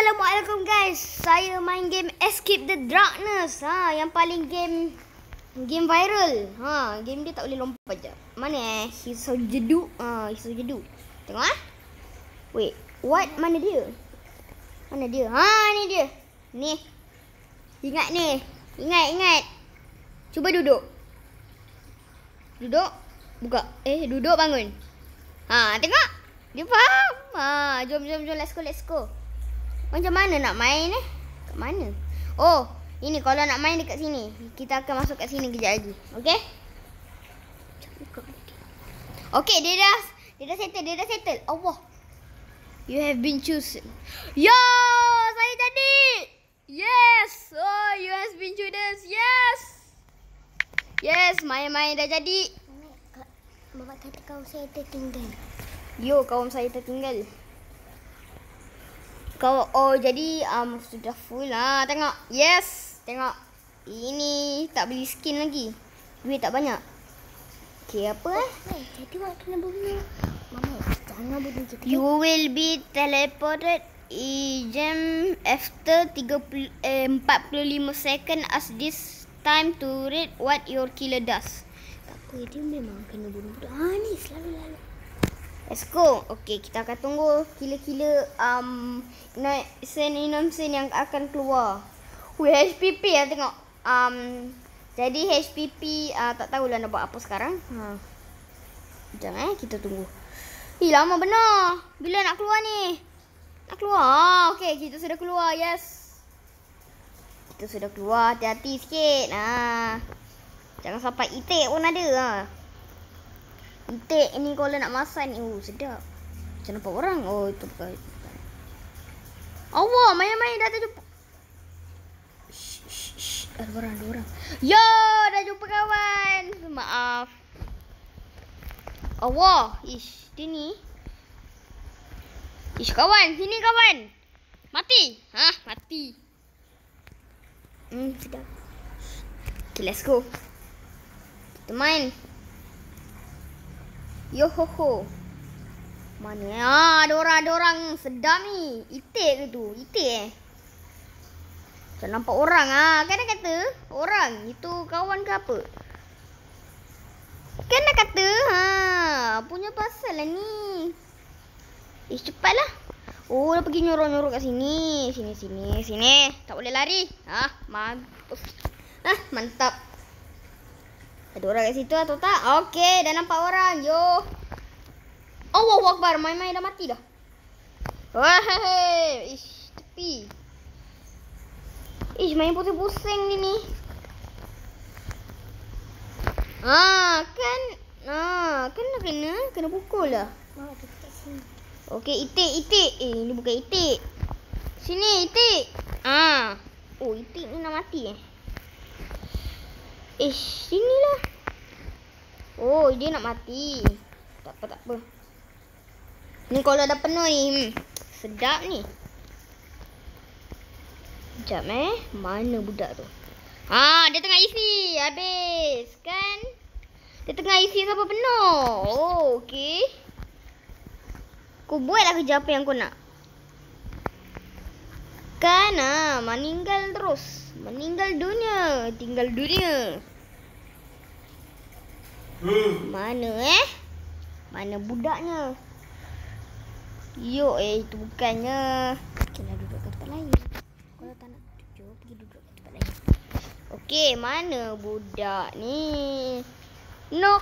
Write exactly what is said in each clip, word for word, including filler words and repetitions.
Assalamualaikum guys. Saya main game Escape the Darkness. Ha, yang paling game game viral. Ha, game dia tak boleh lompat je. Mana eh? Hisau jedu. Ha, hisau jedu. Tengok ah. Wait, what? Mana dia? Mana dia? Ha, ni dia. Ni. Ingat ni. Ingat, ingat. Cuba duduk. Duduk. Buka. Eh, duduk bangun. Ha, tengok. Dia faham. Ha, jom jom jom let's go let's go. Macam mana nak main eh? Kat mana? Oh, ini kalau nak main dekat sini. Kita akan masuk kat sini kejap lagi. Okey? Okey, dia dah dia dah settle, dia dah settle. Allah. You have been chosen. Yo, saya jadi. Yes. Oh, you has been chosen. Yes. Yes, main-main dah jadi. Bapak kata kaum saya tertinggal. Yo, kaum saya tertinggal. Kau oh jadi um, sudah full lah. Tengok. Yes. Tengok. Ini tak beli skin lagi. Duit tak banyak. Okey, apa eh? Oh, jadi awak kena bunuh. Mama, jangan bunuh kita. You will be teleported in after tiga puluh, eh, empat puluh lima second as this time to read what your killer does. Tak apa, dia memang kena bunuh. Ah ni selalu lalu. Let's go. Okay, kita akan tunggu killer-killer um, sen-innocent yang akan keluar. Wih, H P P lah tengok. Um, jadi H P P uh, tak tahulah nak buat apa sekarang. Ha. Sekejap eh, kita tunggu. Ih, lama benar. Bila nak keluar ni? Nak keluar? Ah, okay, kita sudah keluar. Yes. Kita sudah keluar. Hati-hati sikit. Ha. Jangan sampai itik pun ada. Ha. Itik ni kalau nak masak ni. Oh, sedap. Macam nampak orang. Oh, itu bukan. Allah, main-main dah terjumpa. Shh, shh, shh. Ada orang, ada orang. Yo, dah jumpa kawan. Maaf. Allah. Ish, dia ni. Ish, kawan. Sini, kawan. Mati. Hah, mati. Hmm, sedap. Okay, let's go. Kita main. Yo ho ho. Mana ah, ada orang ada orang sedap ni. Itik ke tu? Itik eh. Tak nampak orang ah. Kan dah kata orang itu kawan ke apa? Kan dah kata ha, punya pasal lah ni. Eh cepatlah. Oh, dah pergi nyorok-nyorok kat sini. Sini sini sini. Tak boleh lari. Ah, mampus. Ah, mantap. Ada orang kat situ atau tak? Okey, dah nampak orang. Yo. Allahu Akbar, main-main dah mati dah. Wah, ish, tepi. Ish, main pusing-pusing ni ni. Ah, kan. Ah, kan dah kena, kena pukul lah. Mama dekat sini. Okey, itik, itik. Eh, ini bukan itik. Sini, itik. Ah. Oh, itik ni nak mati eh. Ish, sinilah. Oh, dia nak mati. Tak apa, tak apa. Ni kalau dah penuh ni. Hmm, sedap ni. Sekejap eh. Mana budak tu? Ah, dia tengah isi. Habis. Kan? Dia tengah isi sampai penuh. Oh, okey. Kau buatlah kerja apa yang kau nak. Kan ah, meninggal terus. Meninggal dunia, tinggal dunia. Mana eh? Mana budaknya? Yo, eh itu bukannya. Kena duduk kat tempat lain. Kalau tak nak duduk, pergi duduk kat tempat lain. Okey, mana budak ni? Nok.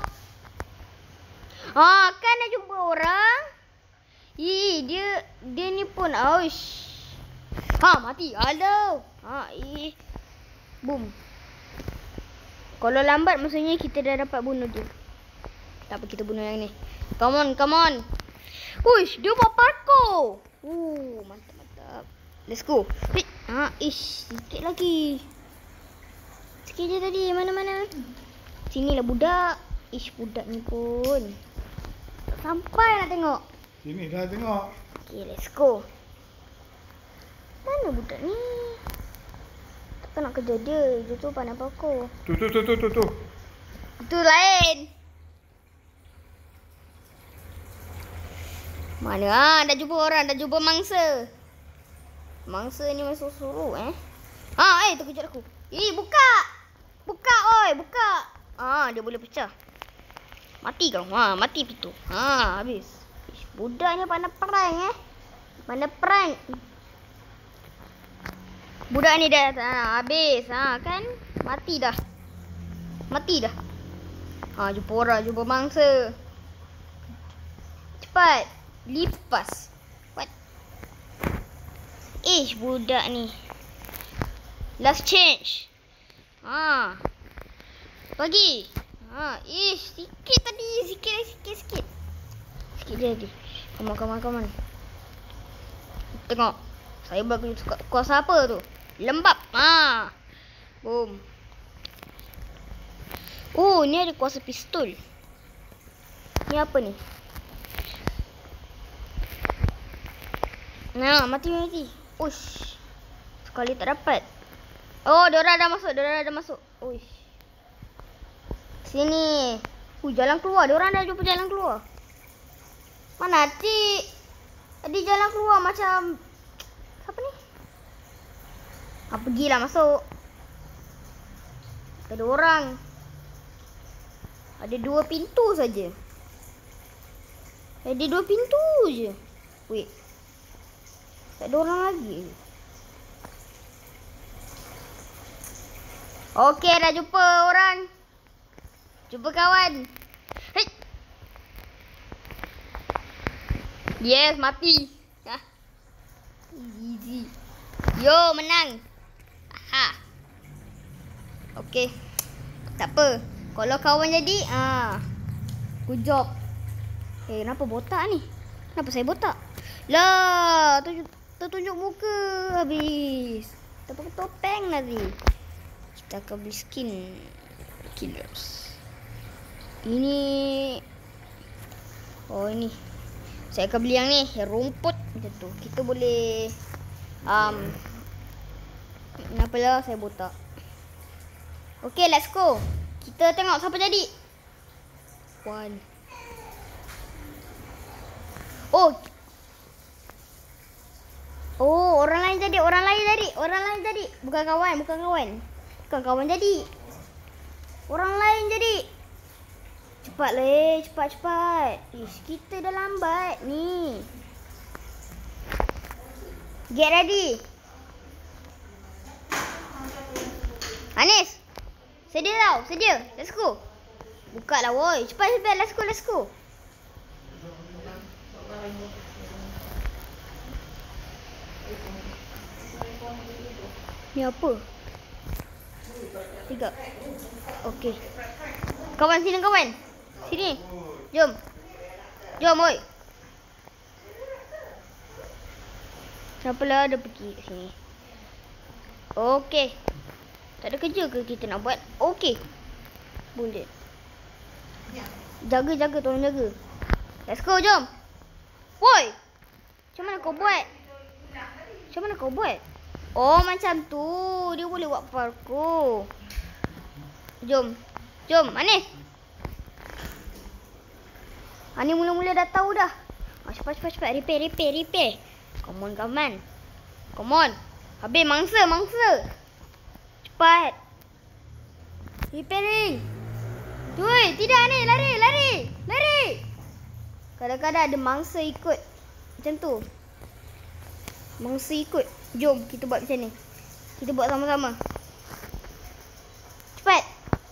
Ah, kan dah jumpa orang. Ih, dia dia ni pun aush. Ha, mati. Aduh. Ha, eh. Boom. Kalau lambat maksudnya kita dah dapat bunuh dia. Tak apa, kita bunuh yang ni. Come on, come on. Uish, dia buat parkour. Uh, mantap, mantap. Let's go. Hei. Ha, ish, sikit lagi. Sikit je tadi. Mana-mana. Sinilah budak. Ish, budak ni pun. Tak sampai nak tengok. Sini dah tengok. Okay, let's go. Mana budak ni? Takkan nak kerja dia. Dia tu pandai parkour. Tu tu tu tu tu tu. Itu lain. Mana ah, dah jumpa orang, dah jumpa mangsa. Mangsa ni masuk suruh eh. Ha, eh terkejut aku. Eh, buka. Buka oi, buka. Ah, dia boleh pecah. Mati kau. Ha, mati pintu. Ha, habis. Ish, budak ni pandai prank eh. Pandai prank. Budak ni dah ha, habis. Ha, kan? Mati dah. Mati dah. Ha, jumpa orang, jumpa mangsa. Cepat. Lipas. What? Ish, budak ni. Last change. Ha. Bagi. Ha, ish, sikit tadi, sikit sikit sikit. Sikit je tadi. Come on, come on, come on. Tengok. Saya bagi kuasa apa tu? Lembap. Ha. Boom. Oh, ni ada kuasa pistol. Ni apa ni? Nah, mati mati. Ush. Sekali tak dapat. Oh, diorang dah masuk, diorang dah masuk. Ush. Sini. Uh, jalan keluar. Diorang dah jumpa jalan keluar. Mana adik? Adik jalan keluar macam apa ni? Ah, pergilah masuk. Tak ada orang. Ada dua pintu saja. Ada dua pintu je. Wait. Tak ada orang lagi. Okey, dah jumpa orang. Jumpa kawan. Hei. Yes, mati. Ha. Easy. Yo, menang. Aha. Okey. Tak apa. Kalau kawan jadi, ah. Good job. Eh, kenapa botak ni? Kenapa saya botak? Lah, tunjuk, tertunjuk muka habis. Tak pakai topeng lagi. Kita akan beli skin killers. Ini. Oh, ini. Saya akan beli yang ni, yang rumput macam tu. Kita boleh um kenapalah saya botak. Okay, let's go. Kita tengok siapa jadi. One. Oh. Oh, orang lain jadi, orang lain jadi, orang lain jadi. Bukan kawan, bukan kawan. Bukan kawan jadi. Orang lain jadi. Cepatlah eh, cepat cepat. Ish, kita dah lambat ni. Get ready. Anis. Sedia tau, sedia. Let's go. Buka lah woi. Cepat cepat, let's go, let's go. Ni apa? Tiga. Okey. Kawan sini kawan. Sini. Jom. Jom oi. Siapalah ada pergi kat sini. Okey. Tak ada kerja ke kita nak buat? Okey. Boleh. Jaga jaga, tolong jaga. Let's go, jom. Woi. Macam mana kau buat? Macam mana kau buat? Oh, macam tu. Dia boleh buat parkour. Jom. Jom, Anis. Anis mula-mula dah tahu dah. Ah, cepat, cepat, cepat. Repair, repair, repair. Come on, come on. Come on. Habis mangsa, mangsa. Cepat. Repairing. Tuh, tidak ni. Lari, lari. Lari. Kadang-kadang ada mangsa ikut. Macam tu. Mangsa ikut. Jom, kita buat macam ni. Kita buat sama-sama. Cepat.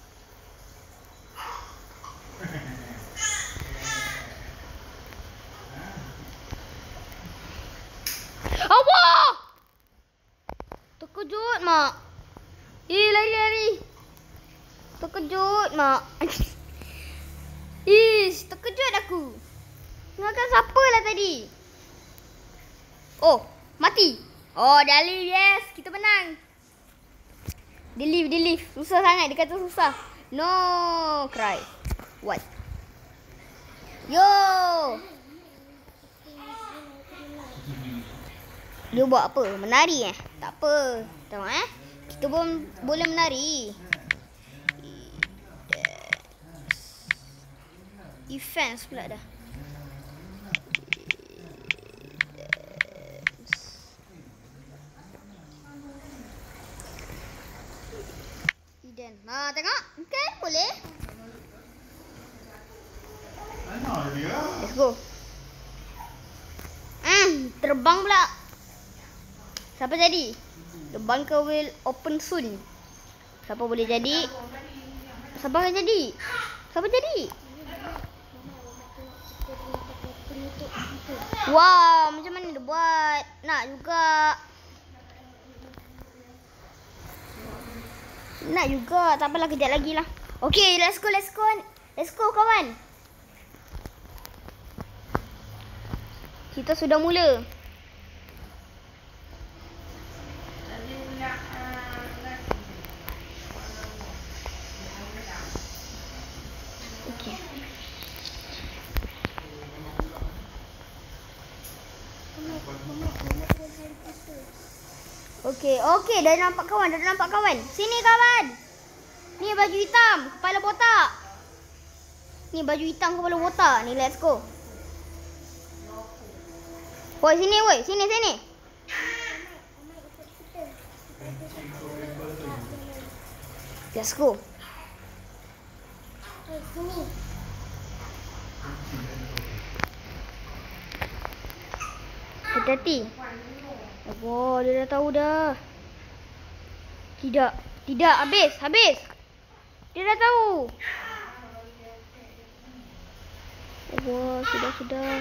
Allah! Terkejut, Mak. Eh, lari-lari. Terkejut, Mak. Ish, terkejut aku. Ingatkan siapa lah tadi. Oh, mati. Oh, dah leave, yes. Kita menang. Dia leave, dia leave. Susah sangat, dia kata susah. No, cry. What? Yo. Dia buat apa? Menari eh? Tak apa. Tengok eh. Kita pun boleh menari. Defense pula dah. Ha, tengok. Okay, boleh. Mana dia? Let's go. Hmm, terbang pula. Siapa jadi? The bunker will open soon. Siapa boleh jadi? Siapa akan jadi? Siapa jadi? Wow, macam mana dia buat? Nak juga. Nak juga. Tak apalah, kejap lagi lah. Okay, let's go, let's go. Let's go, kawan. Kita sudah mula. Okay. Okay, okay. Dah nampak kawan, dah nampak kawan. Sini kawan. Ni baju hitam, kepala botak. Ni baju hitam, kepala botak. Ni, let's go. Woi, sini woi, sini sini. Let's go. Hati-hati. Oh, dia dah tahu dah. Tidak, tidak, habis, habis. Dia dah tahu. Oh, sudah, sudah.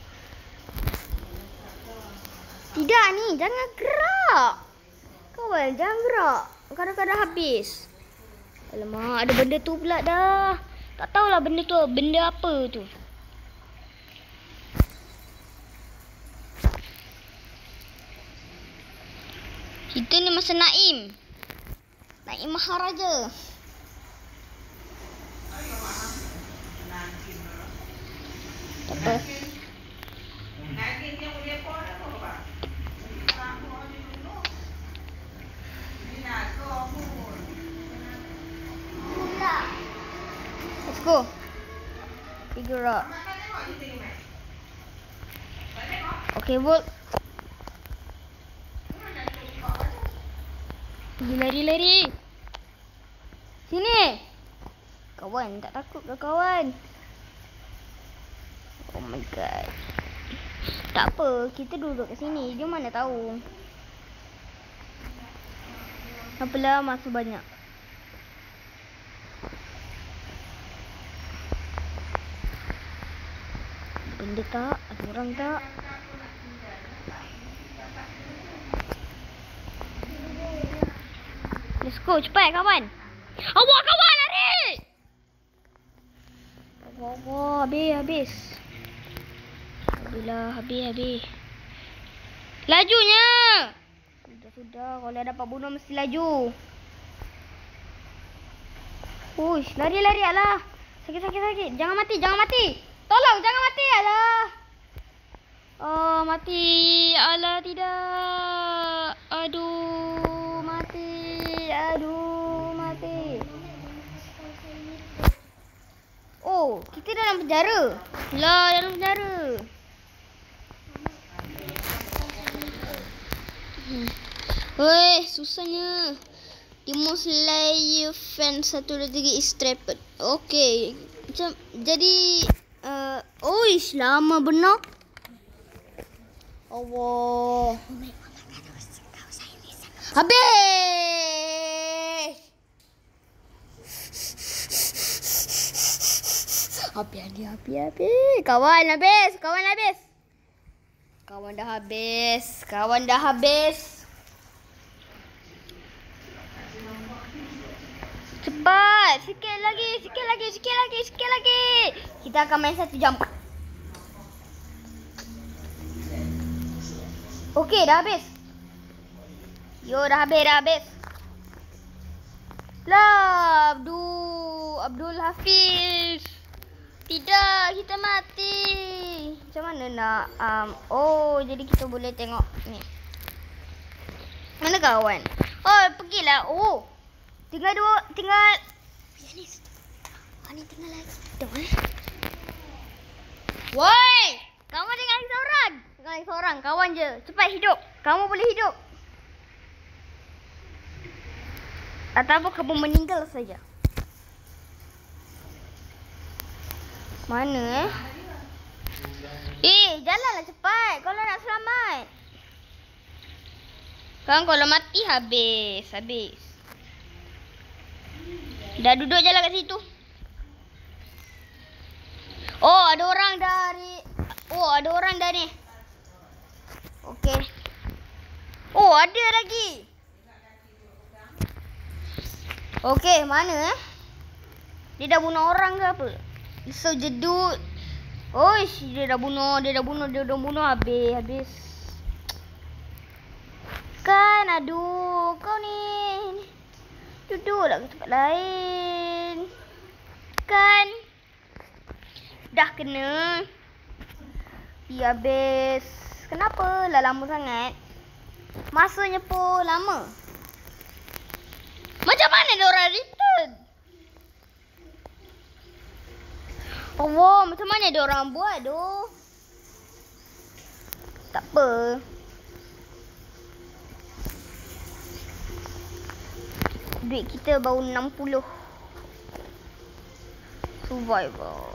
Tidak ni, jangan gerak. Kawan, jangan gerak. Kadang-kadang habis. Alamak, ada benda tu pula dah. Tak tahulah benda tu, benda apa tu. Kita ni masa Naim. Naim Maharaja. Tak apa. Let's go. Figure out. Okay, work. Pergi lari-lari. Sini. Kawan, tak takut ke kawan? Oh my god. Tak apa, kita duduk kat sini. Dia mana tahu. Apalah, masa banyak. Benda tak? Ada orang tak? Let's go, cepat kawan. Awak kawan, lari! Awak, awak, habis, habis. Alhamdulillah, habis, habis. Lajunya! Sudah, sudah. Kalau dapat bunuh mesti laju. Uish, lari, lari, alah. Sakit, sakit, sakit. Jangan mati, jangan mati. Tolong, jangan mati, alah. Oh, mati. Alah, tidak. Aduh, mati. Aduh, mati. Oh, kita dalam penjara. Lah, dalam penjara. Hmm. Weh, susahnya. Demon Slayer fan satu dua tiga is trapped. Okay. Macam, jadi... Uh, oh, lama benar. Allah. Habis. Habis, habis, habis, habis. Kawan habis, kawan habis. Kawan dah habis, kawan dah habis. Cepat, sikit lagi, sikit lagi, sikit lagi, sikit lagi. Kita akan main satu jam. Okey, dah habis. Yo, dah habis, dah habis. Lah, Abdul, Abdul Hafiz. Tidak, kita mati. Macam mana nak? Um, oh, jadi kita boleh tengok ni. Mana kawan? Oh, pergilah. Oh. Tinggal dua, tinggal. Ni. Oh, ni tinggal lagi. Tengok eh. Woi, kamu tinggal lagi seorang. Tinggal lagi seorang, kawan je. Cepat hidup. Kamu boleh hidup. Ataupun kamu meninggal saja. Mana eh? Eh, jalanlah cepat kalau nak selamat. Kan kalau mati habis, habis. Dah duduk je lah kat situ. Oh, ada orang dari... Oh, ada orang dah ni. Okey. Oh, ada lagi. Okey, mana eh? Dia dah bunuh orang ke apa? So jedut. Oish, dia dah bunuh, dia dah bunuh, dia dah bunuh habis, habis. Kan, aduh, kau ni duduklah ke tempat lain. Kan? Dah kena. Ya habis. Kenapa lah lama sangat? Masanya pun lama. Macam mana dia orang return? Oh, macam mana dia orang buat tu? Tak apa. Duit kita baru enam puluh. Survival.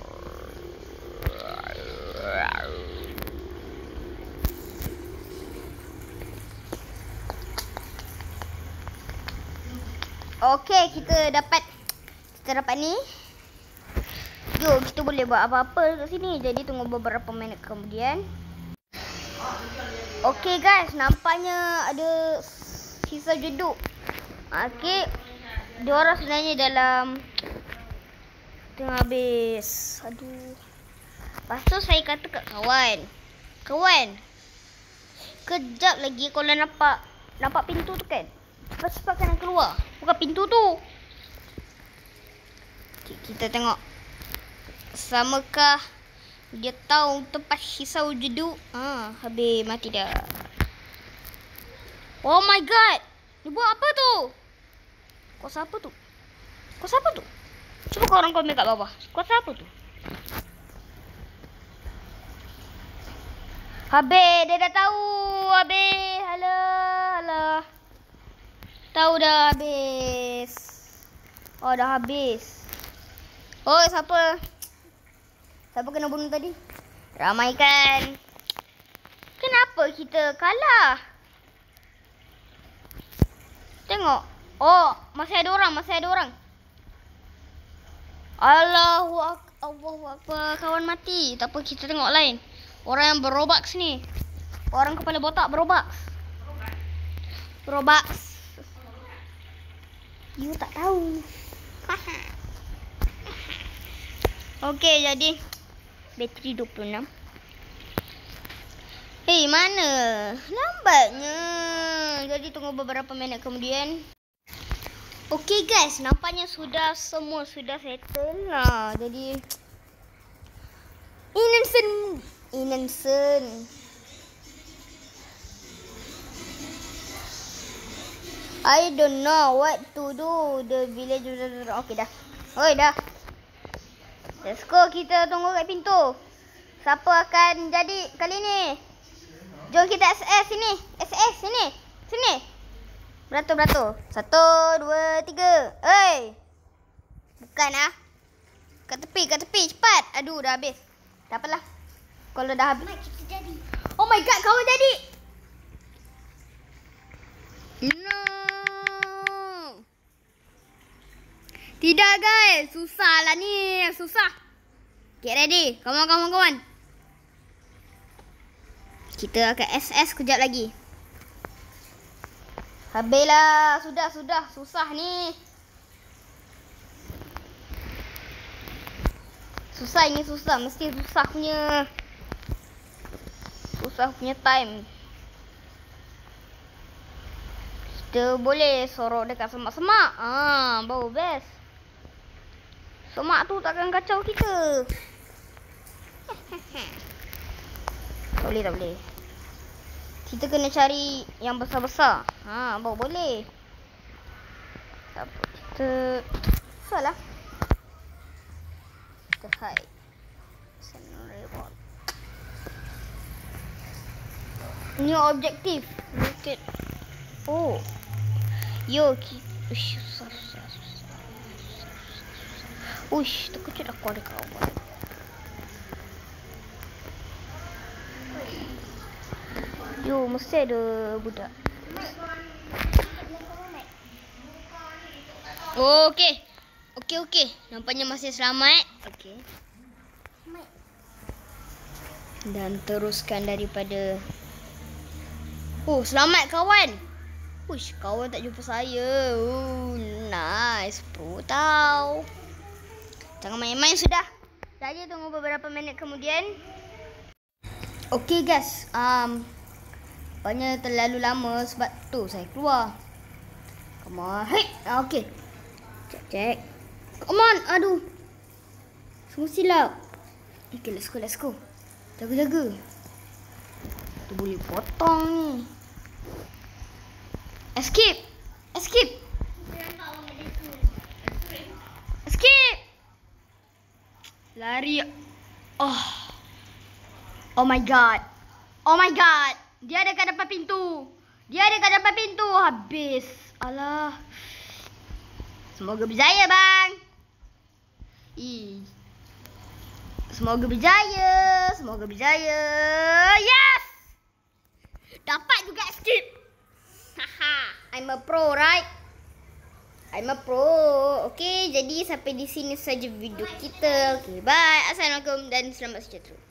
Okey, kita dapat kita dapat ni. Jom kita boleh buat apa-apa kat sini. Jadi tunggu beberapa minit kemudian. Okey guys, nampaknya ada sisa jeduk. Okey. Diorang sebenarnya dalam tengah habis. Aduh. Lepas tu saya kata kat kawan. Kawan. Kejap lagi kalau nampak nampak pintu tu kan. Cepat-cepat kena keluar. Buka pintu tu. Okay, kita tengok. Samakah dia tahu tempat hisau jeduk? Ha, habis mati dah. Oh my god. Dia buat apa tu? Kau siapa tu? Kau siapa tu? Cuba kau orang komen kat bawah. Kau siapa tu? Habis, dia dah tahu. Habis. Alah, alah. Tahu dah habis. Oh, dah habis. Oh, siapa? Siapa kena bunuh tadi? Ramai kan? Kenapa kita kalah? Tengok. Oh, masih ada orang, masih ada orang. Allahu Akbar, Allahu Akbar, kawan mati. Tak apa, kita tengok lain. Orang yang berobaks ni. Orang kepala botak berobaks. Berobaks. You tak tahu. Okey, jadi bateri dua puluh enam. Eh, hey, mana? Lambatnya. Jadi tunggu beberapa minit kemudian. Okey guys, nampaknya sudah semua sudah settle lah. Jadi innocent, innocent. I don't know what to do. The village. Okey dah. Oi dah. Let's go, kita tunggu kat pintu. Siapa akan jadi kali ni? Jom kita S S sini. S S sini. Sini. Beratur-beratur. Satu, dua, tiga. Oi. Bukan ah. Kat tepi, kat tepi. Cepat. Aduh, dah habis. Tak apalah. Kalau dah habis. Kita jadi. Oh my god, kau jadi. No. Tidak guys. Susah lah ni. Susah. Get ready. Come on, come on, come on. Kita akan S S kejap lagi. Habislah. Sudah, sudah. Susah ni. Susah ini susah. Mesti susah punya. Susah punya time. Kita boleh sorok dekat semak-semak. Ah, bau best. Semak tu takkan kacau kita. Tak boleh, tak boleh. Kita kena cari yang besar-besar. Ha, baru boleh. Tak apa. Kita salah. Kita hide. New objective. Look at. Oh. Yo, Uish, susah, susah, susah. Uish, terkejut aku ada kawan. Yo, mesti ada budak. Oh, okey. Okey, okey. Nampaknya masih selamat. Okey. Dan teruskan daripada... Oh, selamat kawan. Uish, kawan tak jumpa saya. Oh, nice. Pro tau. Jangan main-main sudah. Saya tunggu beberapa minit kemudian. Okey guys. Um, Banyak terlalu lama sebab tu saya keluar. Come on. Hey. Okey. Cek, cek. Come on. Aduh. Semua silap. Okay, let's go, let's go. Jaga-jaga. Tu boleh potong ni. Escape. Escape. Escape. Lari. Oh. Oh my god. Oh my god. Dia ada kat depan pintu. Dia ada kat depan pintu. Habis. Alah. Semoga berjaya bang. Ih. Semoga berjaya. Semoga berjaya. Yes. Dapat juga escape. Haha. I'm a pro, right? I'm a pro. Okay, jadi sampai di sini saja video kita. Okay, bye. Assalamualaikum dan selamat sejahtera.